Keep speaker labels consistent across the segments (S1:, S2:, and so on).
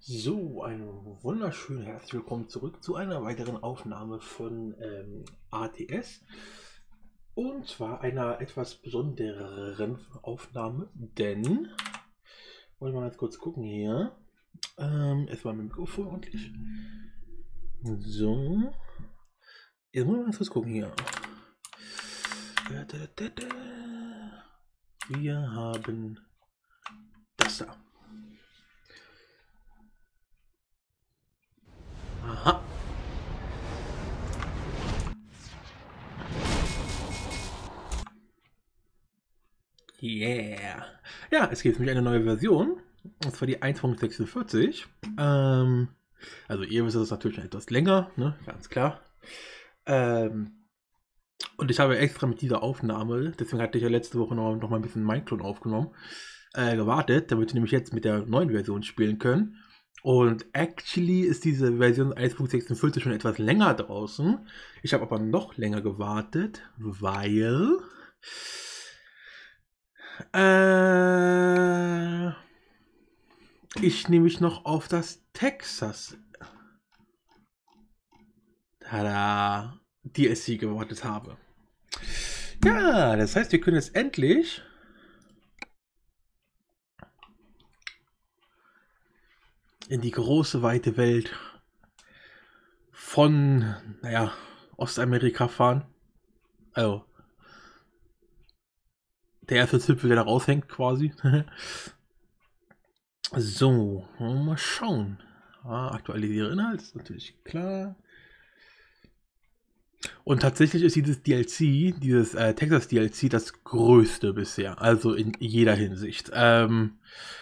S1: So, ein wunderschön herzlich willkommen zurück zu einer weiteren Aufnahme von ATS. Und zwar einer etwas besondereren Aufnahme, denn, wollen wir mal ganz kurz gucken hier. Erstmal mit dem Mikrofon ordentlich. So, jetzt wollen wir ganz kurz gucken hier. Wir haben das da. Aha. Yeah. Ja, es gibt nämlich eine neue Version. Und zwar die 1.46. Also ihr wisst das natürlich schon etwas länger, ne? Ganz klar. Und ich habe extra mit dieser Aufnahme, deswegen hatte ich ja letzte Woche noch mal ein bisschen Minecraft aufgenommen, gewartet, damit wir nämlich jetzt mit der neuen Version spielen können. Und actually ist diese Version 1.46 schon etwas länger draußen. Ich habe aber noch länger gewartet, weil ich nämlich noch auf das Texas Tada, DLC gewartet habe. Ja, das heißt, wir können jetzt endlich in die große, weite Welt von, naja, Ostamerika fahren. Also, der erste Zipfel, der da raushängt, quasi. So, mal schauen. Aktualisiere Inhalt, ist natürlich klar. Und tatsächlich ist dieses DLC, dieses Texas DLC, das größte bisher. Also in jeder Hinsicht. Wenn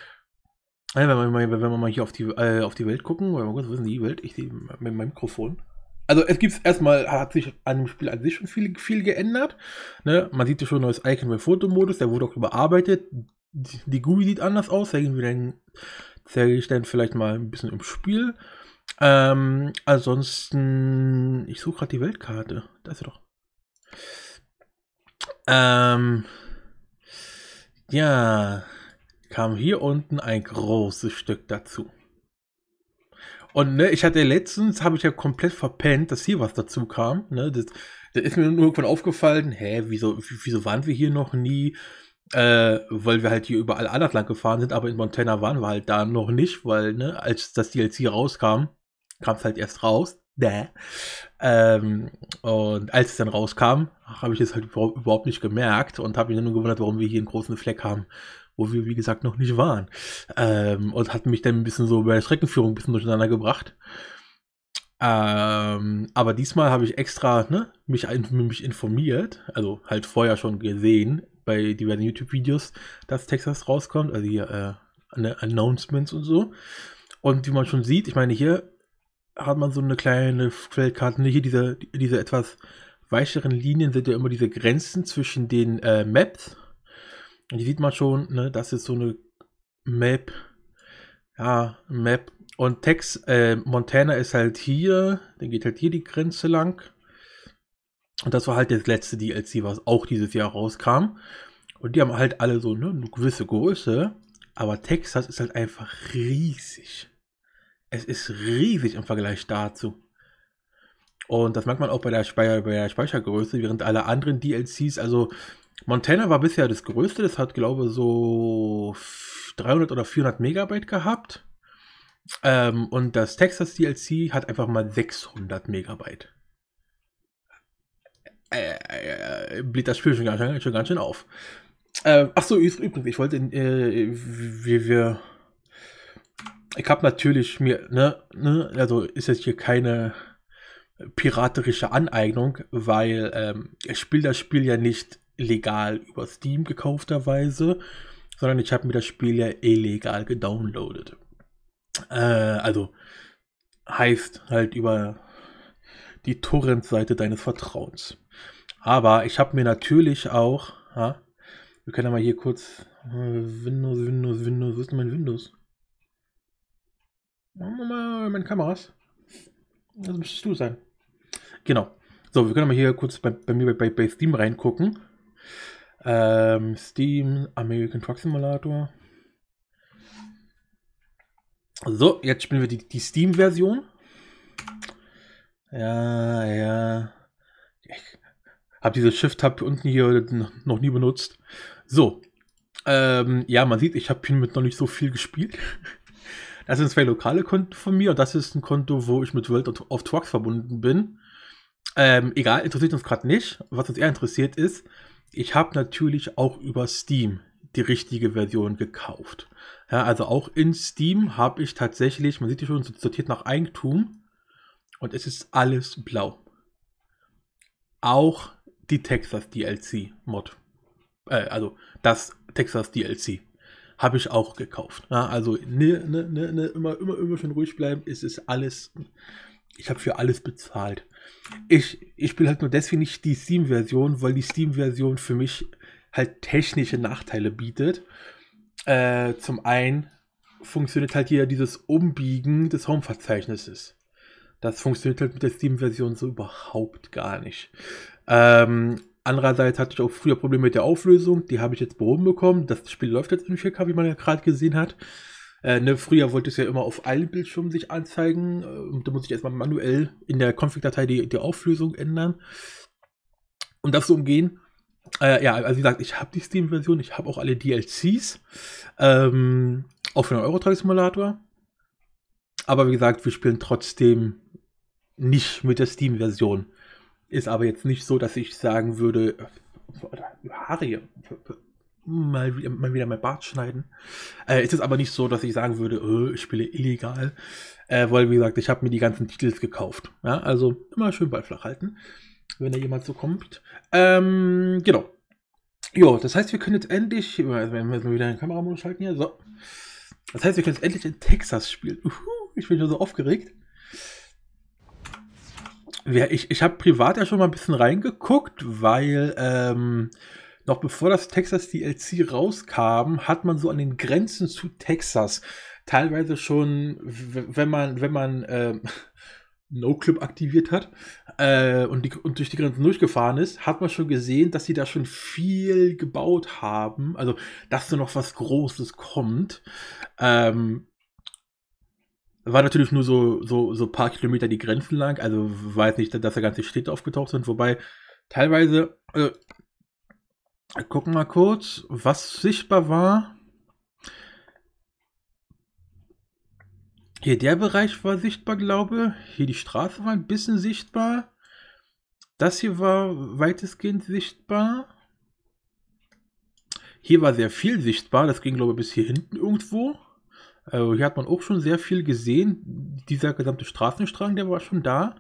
S1: wir mal hier auf die Welt gucken, wo ist denn die Welt? Ich sehe mit meinem Mikrofon. Also es gibt erstmal, hat sich an dem Spiel an sich schon viel geändert. Ne? Man sieht ja schon ein neues Icon beim Fotomodus, der wurde auch überarbeitet. Die GUI sieht anders aus, zeige ich dann vielleicht mal ein bisschen im Spiel. Ansonsten, ich suche gerade die Weltkarte. Da ist sie doch. Ja, kam hier unten ein großes Stück dazu. Und ne, letztens habe ich ja komplett verpennt, dass hier was dazu kam. Ne, da ist mir nur irgendwann aufgefallen, wieso waren wir hier noch nie? Weil wir halt hier überall anders lang gefahren sind, aber in Montana waren wir halt da noch nicht, weil, ne, als das DLC rauskam, kam es halt erst raus. Und als es dann rauskam, habe ich es halt überhaupt nicht gemerkt und habe mich nur gewundert, warum wir hier einen großen Fleck haben, wo wir, wie gesagt, noch nicht waren. Und hat mich dann ein bisschen so bei der Streckenführung ein bisschen durcheinander gebracht. Aber diesmal habe ich extra mich informiert, also halt vorher schon gesehen bei diversen YouTube-Videos, dass Texas rauskommt, also hier Announcements und so. Und wie man schon sieht, ich meine, hier hat man so eine kleine Weltkarte, hier diese etwas weicheren Linien sind ja immer diese Grenzen zwischen den Maps. Und die sieht man schon, ne, das ist so eine Map. Ja, Map. Und Montana ist halt hier, dann geht halt hier die Grenze lang. Und das war halt das letzte DLC, was auch dieses Jahr rauskam. Und die haben halt alle so eine gewisse Größe. Aber Texas ist halt einfach riesig. Es ist riesig im Vergleich dazu. Und das merkt man auch bei der Speichergröße, während alle anderen DLCs, also Montana war bisher das größte, das hat glaube ich so 300 oder 400 Megabyte gehabt. Und das Texas DLC hat einfach mal 600 Megabyte. Bläht das Spiel schon ganz schön auf. Achso, übrigens, ich wollte, ich habe natürlich also ist jetzt hier keine piraterische Aneignung, weil ich spiele das Spiel ja nicht legal über Steam gekaufterweise, sondern ich habe mir das Spiel ja illegal gedownloadet. Also heißt halt über die Torrent-Seite deines Vertrauens. Aber ich habe mir natürlich auch, wir können ja mal hier kurz Windows, wo ist denn mein Windows? Meine Kameras. Das müsstest du sein. Genau. So, wir können mal hier kurz bei mir bei Steam reingucken. Steam, American Truck Simulator. So, jetzt spielen wir die Steam-Version. Ja. Ich habe diese Shift-Tab unten hier noch nie benutzt. So. Ja, man sieht, ich habe hiermit noch nicht so viel gespielt. Das sind 2 lokale Konten von mir und das ist ein Konto, wo ich mit World of Trucks verbunden bin. Egal, interessiert uns gerade nicht. Was uns eher interessiert ist, ich habe natürlich auch über Steam die richtige Version gekauft. Ja, also auch in Steam habe ich tatsächlich, man sieht hier schon, sortiert nach Eigentum und es ist alles blau. Auch die Texas DLC Mod. Also das Texas DLC habe ich auch gekauft. Ja, also immer schön ruhig bleiben. Es ist alles, ich habe für alles bezahlt. Ich spiele halt nur deswegen nicht die Steam-Version, weil die Steam-Version für mich halt technische Nachteile bietet. Zum einen funktioniert halt hier dieses Umbiegen des Home-Verzeichnisses. Das funktioniert halt mit der Steam-Version so überhaupt gar nicht. Andererseits hatte ich auch früher Probleme mit der Auflösung. Die habe ich jetzt behoben bekommen. Das Spiel läuft jetzt in 4K, wie man ja gerade gesehen hat. Früher wollte es ja immer auf allen Bildschirmen sich anzeigen. Da muss ich erstmal manuell in der Config-Datei die Auflösung ändern. Um das zu umgehen. Ja, also wie gesagt, ich habe die Steam-Version. Ich habe auch alle DLCs. Auch für den Euro-Truck-Simulator. Aber wie gesagt, wir spielen trotzdem nicht mit der Steam-Version. Ist aber jetzt nicht so, dass ich sagen würde, Harry, mal wieder mein Bart schneiden. Ist es aber nicht so, dass ich sagen würde, ich spiele illegal. Weil, wie gesagt, ich habe mir die ganzen Titels gekauft. Ja, also immer schön Ball flach halten, wenn da jemand so kommt. Genau. Jo, das heißt, wir können jetzt endlich, wenn wir wieder den Kameramodus schalten hier, so. Das heißt, wir können jetzt endlich in Texas spielen. Ich bin schon so aufgeregt. Ich habe privat ja schon mal ein bisschen reingeguckt, weil noch bevor das Texas DLC rauskam, hat man so an den Grenzen zu Texas teilweise schon, wenn man NoClip aktiviert hat und durch die Grenzen durchgefahren ist, hat man schon gesehen, dass sie da schon viel gebaut haben. Also, dass da noch was Großes kommt. War natürlich nur so ein paar Kilometer die Grenzen lang, also weiß nicht, dass da ganze Städte aufgetaucht sind, wobei teilweise, gucken mal kurz, was sichtbar war. Hier der Bereich war sichtbar, glaube ich. Hier die Straße war ein bisschen sichtbar. Das hier war weitestgehend sichtbar. Hier war sehr viel sichtbar, das ging, glaube ich, bis hier hinten irgendwo. Hier hat man auch schon sehr viel gesehen. Dieser gesamte Straßenstrang, der war schon da.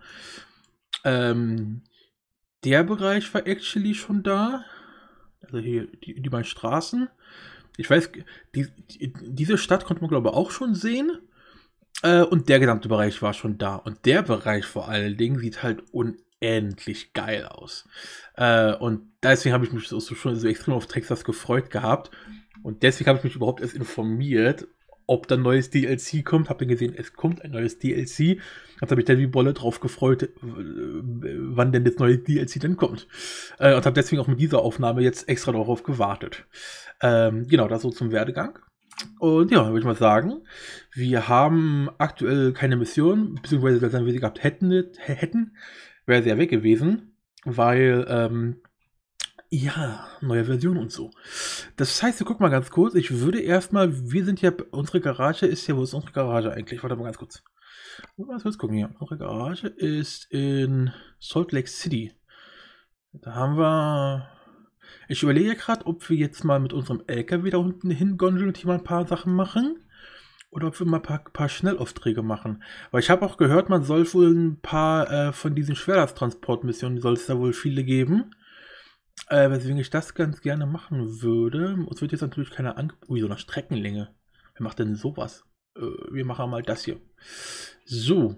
S1: Der Bereich war actually schon da. Also hier die beiden Straßen. Ich weiß, diese Stadt konnte man, glaube ich, auch schon sehen. Und der gesamte Bereich war schon da. Und der Bereich vor allen Dingen sieht halt unendlich geil aus. Und deswegen habe ich mich schon so extrem auf Texas gefreut gehabt. Und deswegen habe ich mich überhaupt erst informiert, ob da ein neues DLC kommt. Hab dann gesehen, es kommt ein neues DLC. Jetzt habe ich dann wie Bolle drauf gefreut, wann denn das neue DLC denn kommt. Und habe deswegen auch mit dieser Aufnahme jetzt extra darauf gewartet. Genau, das so zum Werdegang. Und ja, würde ich mal sagen, wir haben aktuell keine Mission, beziehungsweise wenn wir sie gehabt hätten, wäre sie ja weg gewesen, weil, ja, neue Version und so. Das heißt, wir gucken mal ganz kurz. Ich würde erstmal, wir sind ja, unsere Garage ist ja, wo ist unsere Garage eigentlich? Warte mal ganz kurz. Mal kurz gucken hier. Unsere Garage ist in Salt Lake City. Da haben wir. Ich überlege gerade, ob wir jetzt mal mit unserem LKW da unten hingondeln und hier mal ein paar Sachen machen. Oder ob wir mal ein paar Schnellaufträge machen. Weil ich habe auch gehört, man soll wohl ein paar von diesen Schwerlasttransportmissionen, soll es da wohl viele geben. Weswegen ich das ganz gerne machen würde. Uns wird jetzt natürlich keine Ui, so eine Streckenlänge. Wer macht denn sowas? Wir machen mal das hier. So.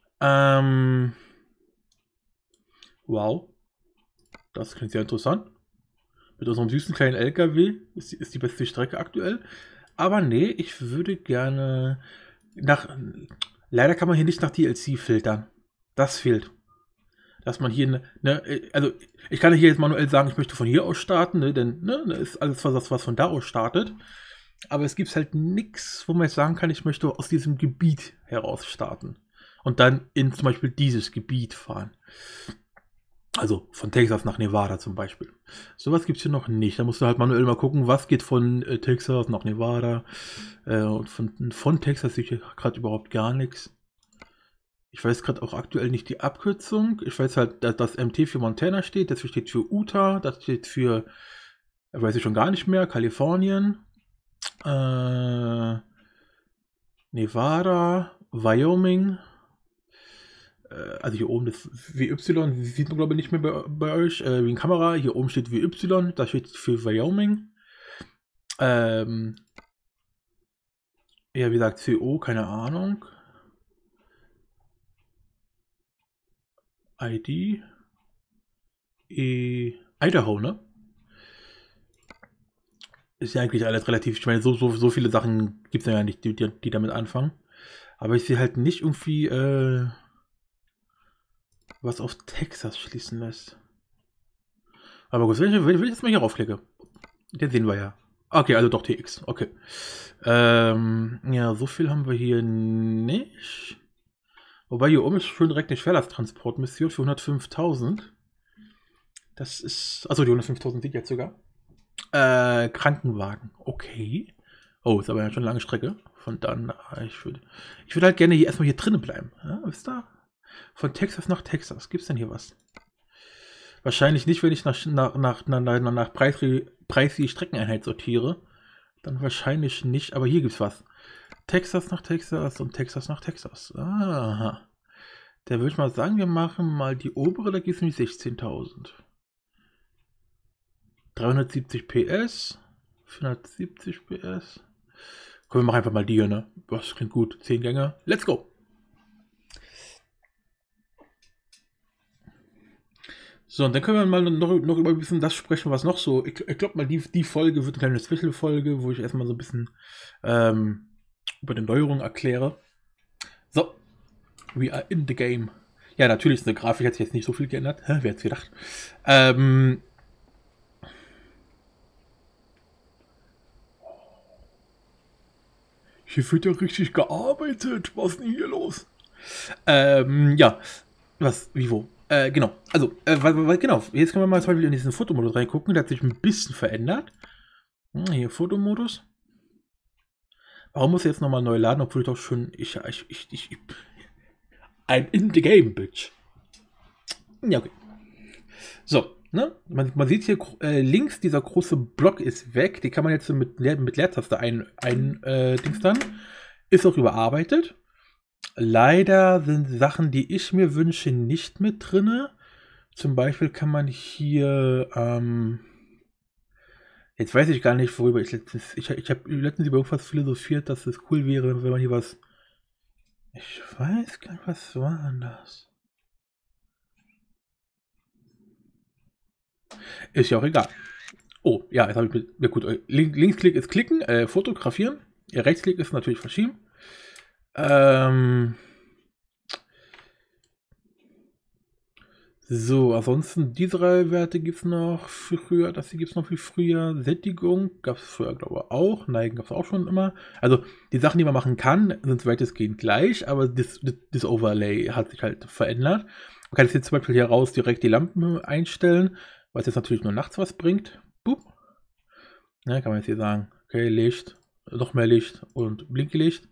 S1: Wow. Das klingt sehr interessant. Mit unserem süßen kleinen LKW ist die beste Strecke aktuell. Aber nee, ich würde gerne leider kann man hier nicht nach DLC filtern. Das fehlt. Dass man hier, also ich kann hier jetzt manuell sagen, ich möchte von hier aus starten, denn ist alles was von da aus startet. aber es gibt halt nichts, wo man jetzt sagen kann, ich möchte aus diesem Gebiet heraus starten und dann in zum Beispiel dieses Gebiet fahren. Also von Texas nach Nevada zum Beispiel. Sowas gibt es hier noch nicht. Da musst du halt manuell mal gucken, was geht von Texas nach Nevada. Und von Texas sehe ich gerade überhaupt gar nichts. Ich weiß gerade auch aktuell nicht die Abkürzung. Ich weiß halt, dass das MT für Montana steht. Das steht für Utah. Das steht für, weiß ich schon gar nicht mehr, Kalifornien. Nevada, Wyoming. Also hier oben das WY, sieht man glaube ich nicht mehr bei euch, wegen Kamera. Hier oben steht WY, das steht für Wyoming. Ja, wie gesagt, CO, keine Ahnung. ID. Idaho, ne? Ist ja eigentlich alles relativ, ich meine, so viele Sachen gibt es ja nicht, die damit anfangen. Aber ich sehe halt nicht irgendwie, was auf Texas schließen lässt. Aber gut, wenn ich jetzt mal hier raufklicke, den sehen wir ja. Okay, also doch TX, okay. Ja, so viel haben wir hier nicht. Wobei hier oben ist schon direkt eine Schwerlasttransportmission für 105.000. Das ist, also die 105.000 sind jetzt sogar. Krankenwagen, okay. Oh, ist aber ja schon eine lange Strecke. Von dann, ich würde halt gerne hier erstmal hier drinnen bleiben. Ja, wisst ihr? Von Texas nach Texas. Gibt es denn hier was? Wahrscheinlich nicht, wenn ich nach Preis die Streckeneinheit sortiere. Dann wahrscheinlich nicht, aber hier gibt es was. Texas nach Texas und Texas nach Texas. Aha. Da würde ich mal sagen, wir machen mal die obere, da geht es nämlich 16.000. 370 PS. 470 PS. Komm, wir machen einfach mal die hier, ne? Das klingt gut. 10 Gänge. Let's go! So, und dann können wir mal noch über ein bisschen das sprechen, was noch so. Ich glaube mal, die Folge wird eine kleine Special-Folge, wo ich erstmal so ein bisschen über die Neuerungen erkläre. So, we are in the game. Ja, natürlich ist eine Grafik, hat sich jetzt nicht so viel geändert. Wer hätte es gedacht? Hier wird ja richtig gearbeitet. Was ist denn hier los? Ja, was, wie, wo? Genau, also, genau, jetzt können wir mal zum Beispiel in diesen Fotomodus reingucken, der hat sich ein bisschen verändert. Hier, Fotomodus. Warum muss ich jetzt nochmal neu laden, obwohl ich doch schon, I'm in the game, bitch. Ja, okay. So, ne, man sieht hier links, dieser große Block ist weg, die kann man jetzt mit Leertaste Dings dann. Ist auch überarbeitet. Leider sind Sachen, die ich mir wünsche, nicht mit drinne. Zum Beispiel kann man hier, jetzt weiß ich gar nicht, worüber ich letztens, ich habe letztens über irgendwas philosophiert, dass es cool wäre, wenn man hier was, ich weiß gar nicht, was war denn das? Ist ja auch egal. Oh, ja, jetzt habe ich ja gut, Linksklick ist klicken, fotografieren, Rechtsklick ist natürlich verschieben. So, ansonsten die drei Werte gibt es noch viel früher, das hier gibt es noch viel früher. Sättigung gab es früher, glaube ich, auch. Neigen gab es auch schon immer. Also die Sachen, die man machen kann, sind weitestgehend gleich, aber das Overlay hat sich halt verändert. Man kann jetzt zum Beispiel hier raus direkt die Lampen einstellen, was jetzt natürlich nur nachts was bringt. Boop. Ja, kann man jetzt hier sagen, okay, Licht, noch mehr Licht und Blinklicht.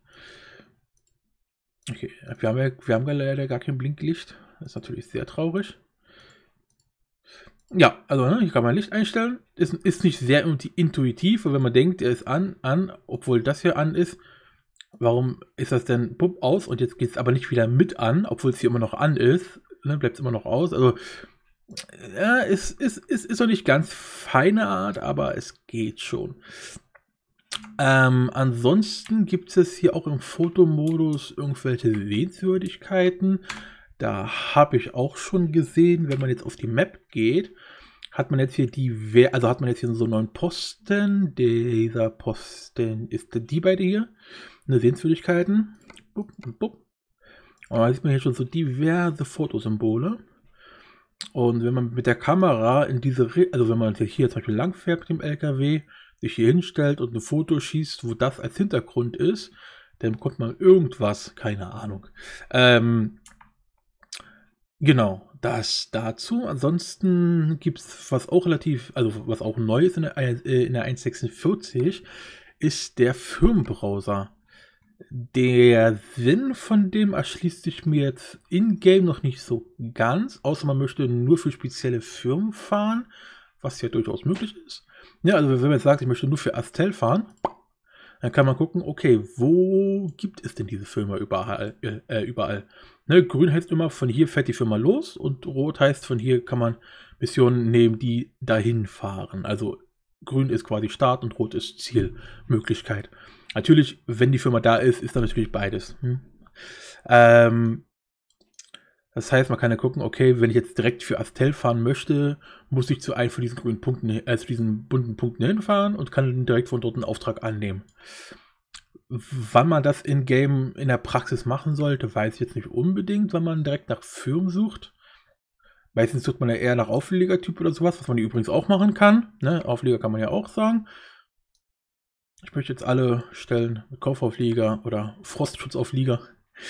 S1: Okay, wir haben leider gar kein Blinklicht. Das ist natürlich sehr traurig. Ja, also ne, hier kann man Licht einstellen. Ist nicht sehr intuitiv, wenn man denkt, er ist an, obwohl das hier an ist. Warum ist das denn pupp aus und jetzt geht es aber nicht wieder mit an, obwohl es hier immer noch an ist. Ne, bleibt es immer noch aus. Also ja, ist noch nicht ganz feine Art, aber es geht schon. Ansonsten gibt es hier auch im Fotomodus irgendwelche Sehenswürdigkeiten. Da habe ich auch schon gesehen, wenn man jetzt auf die Map geht, hat man jetzt hier hat man jetzt hier so einen neuen Posten. Dieser Posten ist die beide hier. Eine Sehenswürdigkeiten. Bup, bup. Und da sieht man hier schon so diverse Fotosymbole. Und wenn man mit der Kamera in diese, also wenn man hier zum Beispiel lang fährt mit dem LKW, sich hier hinstellt und ein Foto schießt, wo das als Hintergrund ist, dann bekommt man irgendwas, keine Ahnung. Genau, das dazu. Ansonsten gibt es, was auch relativ, also was auch neu ist in der 1.46, ist der Firmenbrowser. Der Sinn von dem erschließt sich mir jetzt in-game noch nicht so ganz, außer man möchte nur für spezielle Firmen fahren, was ja durchaus möglich ist. Ja, also wenn man jetzt sagt, ich möchte nur für Astel fahren, dann kann man gucken, okay, wo gibt es denn diese Firma überall? Ne, grün heißt immer, von hier fährt die Firma los, und rot heißt, von hier kann man Missionen nehmen, die dahin fahren. Also grün ist quasi Start und rot ist Zielmöglichkeit. Natürlich, wenn die Firma da ist, ist da natürlich beides. Das heißt, man kann ja gucken, okay, wenn ich jetzt direkt für Astel fahren möchte, muss ich zu einem von diesen grünen Punkten, zu diesen bunten Punkten hinfahren und kann direkt von dort einen Auftrag annehmen. Wann man das in-game in der Praxis machen sollte, weiß ich jetzt nicht unbedingt, wenn man direkt nach Firmen sucht. Meistens sucht man ja eher nach Aufliegertyp oder sowas, was man übrigens auch machen kann. Ne? Auflieger kann man ja auch sagen. Ich möchte jetzt alle stellen mit Kaufauflieger oder Frostschutzauflieger.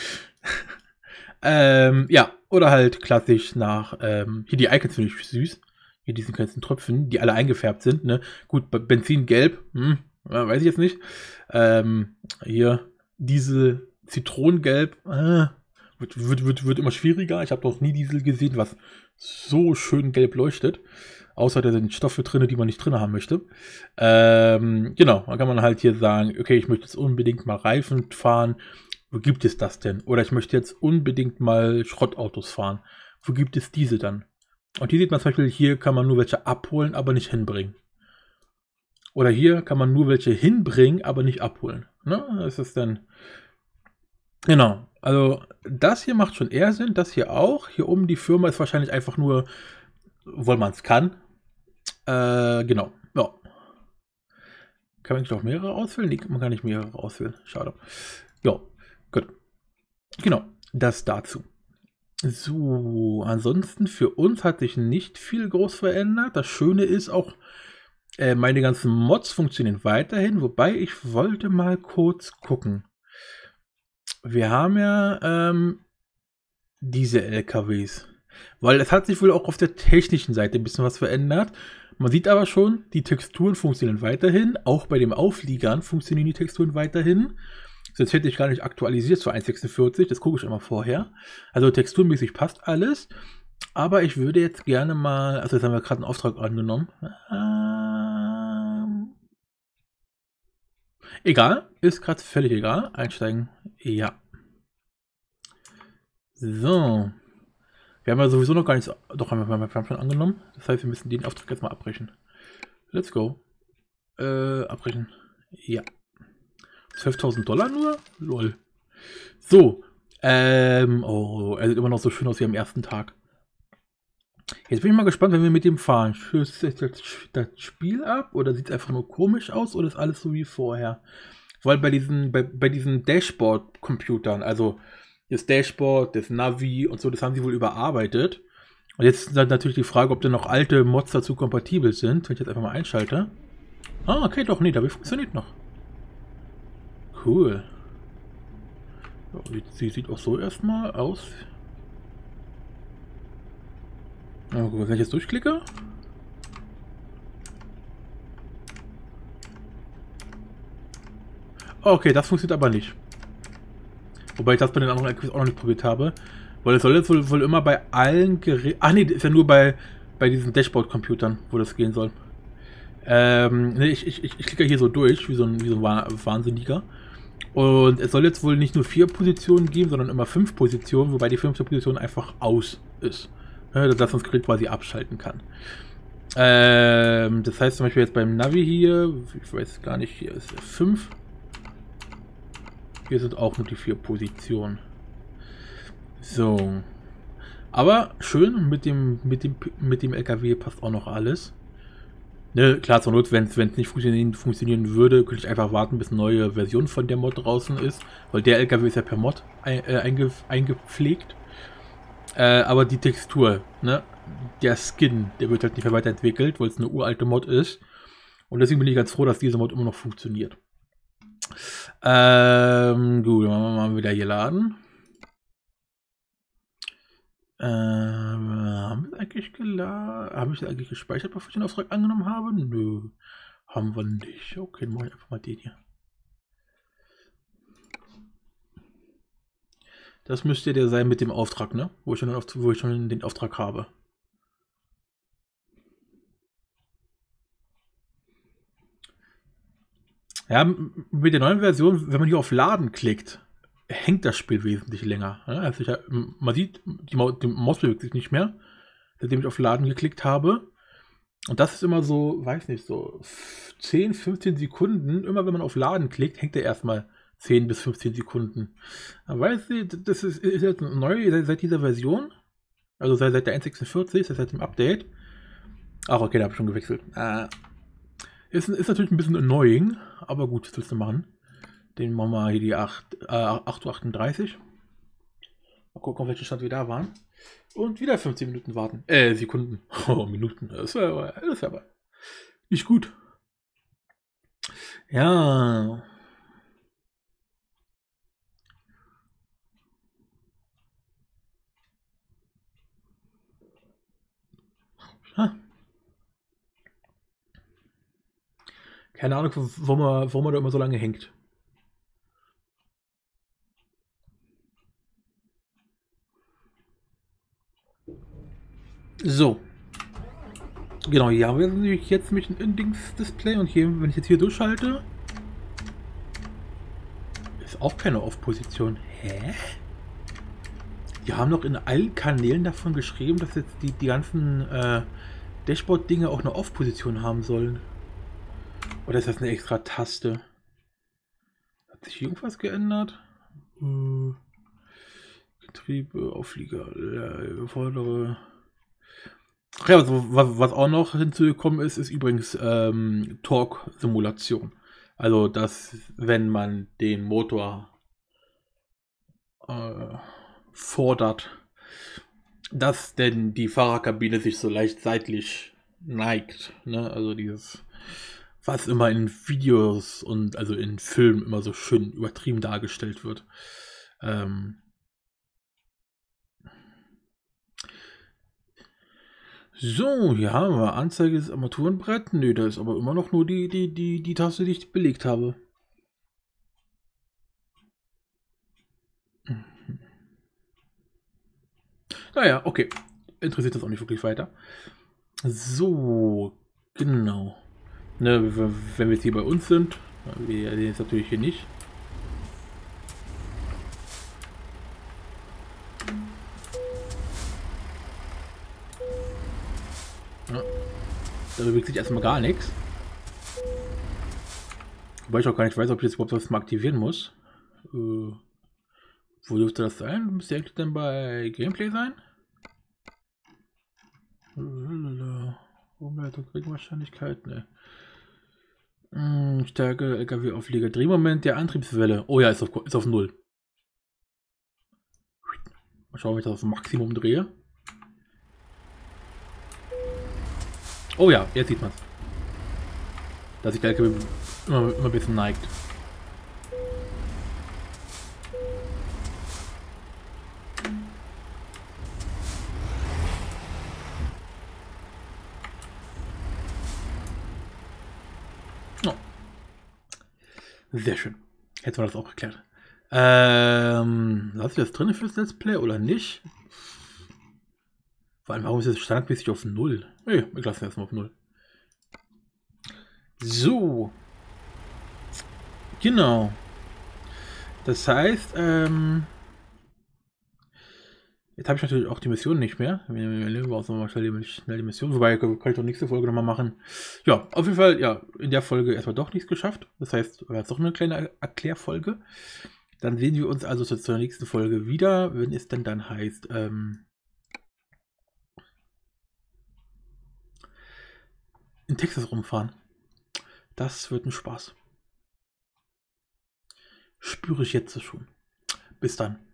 S1: Ja, oder halt klassisch nach, hier die Icons finde ich süß. Hier diesen ganzen Tröpfen, die alle eingefärbt sind, ne? Gut, Benzin gelb, weiß ich jetzt nicht. Hier, diese Zitronengelb, wird immer schwieriger. Ich habe noch nie Diesel gesehen, was so schön gelb leuchtet. Außer da sind Stoffe drin, die man nicht drin haben möchte. Genau, dann kann man halt hier sagen, okay, ich möchte jetzt unbedingt mal Reifen fahren. Wo gibt es das denn? Oder ich möchte jetzt unbedingt mal Schrottautos fahren. Wo gibt es diese dann? Und hier sieht man zum Beispiel, hier kann man nur welche abholen, aber nicht hinbringen. Oder hier kann man nur welche hinbringen, aber nicht abholen. Ne? Das ist dann... Genau, also das hier macht schon eher Sinn, das hier auch. Hier oben die Firma ist wahrscheinlich einfach nur, weil man es kann. Genau, ja. Kann man nicht auch mehrere auswählen? Nee, man kann nicht mehrere auswählen. Schade. Ja, gut. Genau, das dazu. So, ansonsten für uns hat sich nicht viel groß verändert. Das Schöne ist auch, meine ganzen Mods funktionieren weiterhin, wobei ich wollte mal kurz gucken. Wir haben ja diese LKWs, weil es hat sich wohl auch auf der technischen Seite ein bisschen was verändert. Man sieht aber schon, die Texturen funktionieren weiterhin, auch bei den Aufliegern funktionieren die Texturen weiterhin. Sonst hätte ich gar nicht aktualisiert zu 1.46, das gucke ich immer vorher. Also texturmäßig passt alles, aber ich würde jetzt gerne mal, also jetzt haben wir gerade einen Auftrag angenommen. Egal, ist gerade völlig egal. Einsteigen, ja. So. Wir haben ja sowieso noch gar nichts, doch haben wir schon angenommen. Das heißt, wir müssen den Auftrag jetzt mal abbrechen. Let's go. Abbrechen. Ja. 12.000 Dollar nur? Lol. So. Oh, er sieht immer noch so schön aus wie am ersten Tag. Jetzt bin ich mal gespannt, wenn wir mit dem fahren. Schüsst das Spiel ab oder sieht es einfach nur komisch aus oder ist alles so wie vorher? Weil bei diesen Dashboard-Computern, also das Dashboard, das Navi und so, das haben sie wohl überarbeitet. Und jetzt ist dann natürlich die Frage, ob denn noch alte Mods dazu kompatibel sind. Wenn ich jetzt einfach mal einschalte. Ah, okay, doch, nee, dabei funktioniert noch. Cool. Sie sieht auch so erstmal aus. Oh, wenn ich jetzt durchklicke. Okay, das funktioniert aber nicht. Wobei ich das bei den anderen LKWs auch noch nicht probiert habe. Weil es soll jetzt wohl immer bei allen Geräten... Ach nee, ist ja nur bei diesen Dashboard-Computern, wo das gehen soll. Nee, ich klicke hier so durch, wie so ein Wahnsinniger. Und es soll jetzt wohl nicht nur 4 Positionen geben, sondern immer 5 Positionen, wobei die 5. Position einfach aus ist. Dass man das Gerät quasi abschalten kann. Das heißt zum Beispiel jetzt beim Navi hier, ich weiß gar nicht, hier ist 5. Hier sind auch nur die 4 Positionen. So. Aber schön, mit dem LKW passt auch noch alles. Ne, klar, zur Not, wenn es nicht funktionieren würde, könnte ich einfach warten, bis eine neue Version von der Mod draußen ist. Weil der LKW ist ja per Mod eingepflegt. Aber die Textur, ne, der Skin, der wird halt nicht mehr weiterentwickelt, weil es eine uralte Mod ist. Und deswegen bin ich ganz froh, dass dieser Mod immer noch funktioniert. Gut, dann machen wir mal wieder hier laden. Haben wir eigentlich geladen? Habe ich eigentlich gespeichert, bevor ich den Auftrag angenommen habe? Nö, haben wir nicht. Okay, dann mache ich einfach mal den hier. Das müsste der sein mit dem Auftrag, ne? Wo ich schon den Auftrag habe. Ja, mit der neuen Version, wenn man hier auf Laden klickt, hängt das Spiel wesentlich länger. Also man sieht, die Maus bewegt sich nicht mehr, seitdem ich auf Laden geklickt habe. Und das ist immer so, weiß nicht, so 10, 15 Sekunden. Immer wenn man auf Laden klickt, hängt er erstmal 10 bis 15 Sekunden. Weißt du, das ist jetzt neu seit dieser Version. Also seit der 1.46, seit dem Update. Ach, okay, da habe ich schon gewechselt. Ist natürlich ein bisschen annoying, aber gut, was willst du machen? Den machen wir hier die 8:38 Uhr. Mal gucken, auf welchen Stand wir da waren. Und wieder 15 Minuten warten. Sekunden. Oh, Minuten. Das ist aber nicht gut. Ja. Keine Ahnung, warum man da immer so lange hängt. So. Genau, hier haben wir nämlich jetzt mit dem Dings-Display und hier, wenn ich jetzt hier durchschalte, ist auch keine Off-Position. Hä? Die haben doch in allen Kanälen davon geschrieben, dass jetzt die ganzen Dashboard-Dinge auch eine Off-Position haben sollen. Oder ist das eine extra Taste? Hat sich irgendwas geändert? Getriebe, Auflieger, vordere. Ja, also, was auch noch hinzugekommen ist, ist übrigens Torque-Simulation. Also, dass wenn man den Motor fordert, dass denn die Fahrerkabine sich so leicht seitlich neigt. Ne? Also dieses, was immer in Videos und also in Filmen immer so schön übertrieben dargestellt wird. So, hier haben wir Anzeige des Armaturenbrett. Nö, da ist aber immer noch nur die Taste, die ich belegt habe. Naja, okay. Interessiert das auch nicht wirklich weiter. So, genau. Ne, wenn wir jetzt hier bei uns sind, wir sehen jetzt natürlich hier nicht. Ja, da bewegt sich erstmal gar nichts. Wobei ich auch gar nicht weiß, ob ich jetzt überhaupt was mal aktivieren muss. Wo dürfte das sein? Müsste eigentlich dann bei Gameplay sein? Umleitung, Regenwahrscheinlichkeit, ne. Stärke, LKW-Auflieger, Drehmoment der Antriebswelle. Oh ja, ist auf 0. Mal schauen, ob ich das auf Maximum drehe. Oh ja, jetzt sieht man es. Dass sich der LKW immer ein bisschen neigt. Oh. Sehr schön. Hätten wir das auch geklärt. Lass ich das drin fürs Let's Play oder nicht? Vor allem, warum ist das standardmäßig auf 0? Nee, wir lassen erstmal auf 0. So. Genau. Das heißt, jetzt habe ich natürlich auch die Mission nicht mehr. Wir nehmen auch mal schnell die Mission. Wobei, kann ich doch nächste Folge nochmal machen. Ja, auf jeden Fall, ja, in der Folge erstmal doch nichts geschafft. Das heißt, war jetzt doch eine kleine Erklärfolge. Dann sehen wir uns also zur nächsten Folge wieder, wenn es denn dann heißt, in Texas rumfahren. Das wird ein Spaß. Spüre ich jetzt schon. Bis dann.